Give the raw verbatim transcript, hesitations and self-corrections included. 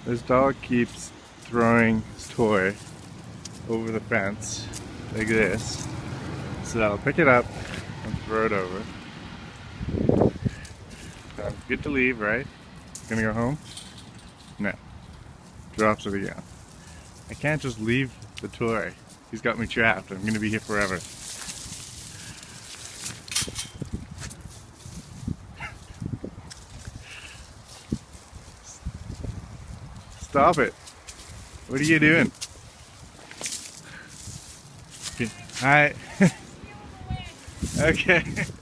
This dog keeps throwing his toy over the fence like this. So I'll pick it up and throw it over. I'm good to leave, right? Gonna go home? No. Drops it again. I can't just leave the toy. He's got me trapped. I'm gonna be here forever. Stop it. What are you doing? Hi. Okay.